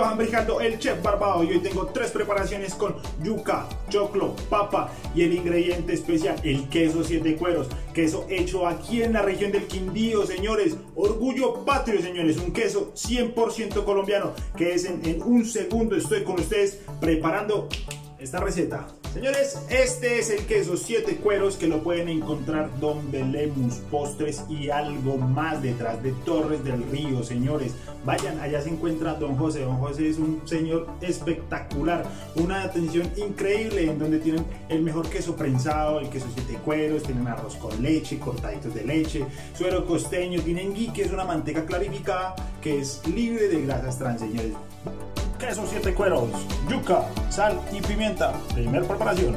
Johan Brijaldo, el chef barbado, y hoy tengo 3 preparaciones con yuca, choclo, papa y el ingrediente especial, el queso 7 cueros, queso hecho aquí en la región del Quindío, señores, orgullo patrio, señores, un queso 100% colombiano, que es en un segundo estoy con ustedes preparando esta receta. Señores, este es el queso 7 cueros que lo pueden encontrar donde Lemus Postres y algo más detrás de Torres del Río, señores. Vayan, allá se encuentra Don José. Don José es un señor espectacular, una atención increíble en donde tienen el mejor queso prensado, el queso 7 cueros, tienen arroz con leche, cortaditos de leche, suero costeño, tienen ghee, que es una manteca clarificada que es libre de grasas trans, señores. Queso 7 cueros, yuca, sal y pimienta. Primer preparación.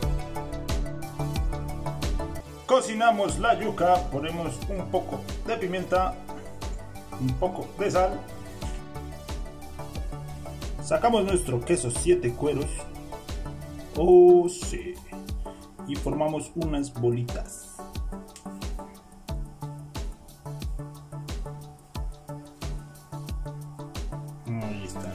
Cocinamos la yuca, ponemos un poco de pimienta, un poco de sal. Sacamos nuestro queso 7 cueros. Oh sí. Y formamos unas bolitas. Ahí están.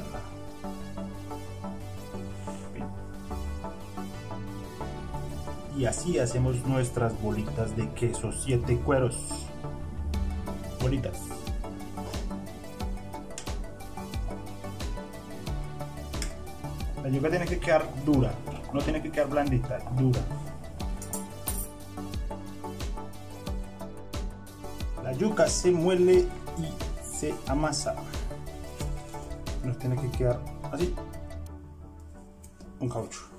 Y así hacemos nuestras bolitas de queso 7 cueros. Bolitas. La yuca tiene que quedar dura, no tiene que quedar blandita, dura. La yuca se muele y se amasa. Nos tiene que quedar así, un caucho.